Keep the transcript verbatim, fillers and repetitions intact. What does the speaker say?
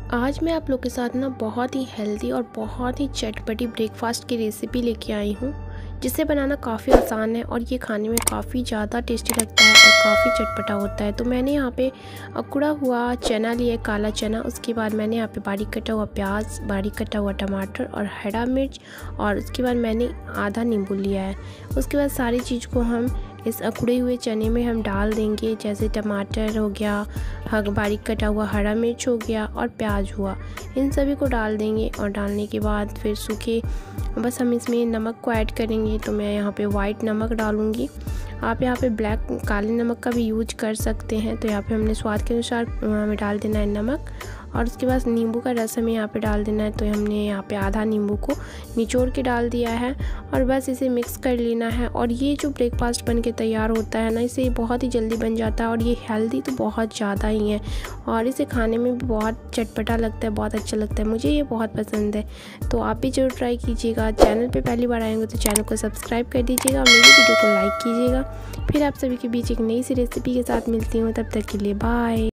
आज मैं आप लोग के साथ ना बहुत ही हेल्दी और बहुत ही चटपटी ब्रेकफास्ट की रेसिपी लेके आई हूँ, जिसे बनाना काफ़ी आसान है और ये खाने में काफ़ी ज़्यादा टेस्टी लगता है और काफ़ी चटपटा होता है। तो मैंने यहाँ पे उखड़ा हुआ चना लिया, काला चना। उसके बाद मैंने यहाँ पे बारीक कटा हुआ प्याज, बारीक कटा हुआ टमाटर और हरा मिर्च, और उसके बाद मैंने आधा नींबू लिया है। उसके बाद सारी चीज़ को हम इस उखड़े हुए चने में हम डाल देंगे, जैसे टमाटर हो गया, बारीक कटा हुआ हरा मिर्च हो गया और प्याज हुआ। इन सभी को डाल देंगे और डालने के बाद फिर सूखे बस हम इसमें नमक को ऐड करेंगे। तो मैं यहाँ पे वाइट नमक डालूँगी। आप यहाँ पे ब्लैक काले नमक का भी यूज कर सकते हैं। तो यहाँ पे हमने स्वाद के अनुसार हमें डाल देना है नमक, और उसके बाद नींबू का रस हमें यहाँ पे डाल देना है। तो हमने यहाँ पे आधा नींबू को निचोड़ के डाल दिया है और बस इसे मिक्स कर लेना है। और ये जो ब्रेकफास्ट बन के तैयार होता है ना, इसे बहुत ही जल्दी बन जाता है और ये हेल्दी तो बहुत ज़्यादा ही है और इसे खाने में भी बहुत चटपटा लगता है, बहुत अच्छा लगता है। मुझे ये बहुत पसंद है, तो आप भी जरूर ट्राई कीजिएगा। चैनल पे पहली बार आएंगे तो चैनल को सब्सक्राइब कर दीजिएगा और मेरी वीडियो को लाइक कीजिएगा। फिर आप सभी के बीच एक नई सी रेसिपी के साथ मिलती हूँ, तब तक के लिए बाय।